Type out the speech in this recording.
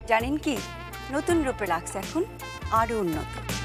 জানেন কি, নতুন রূপে লাগছে এখন আরো উন্নত।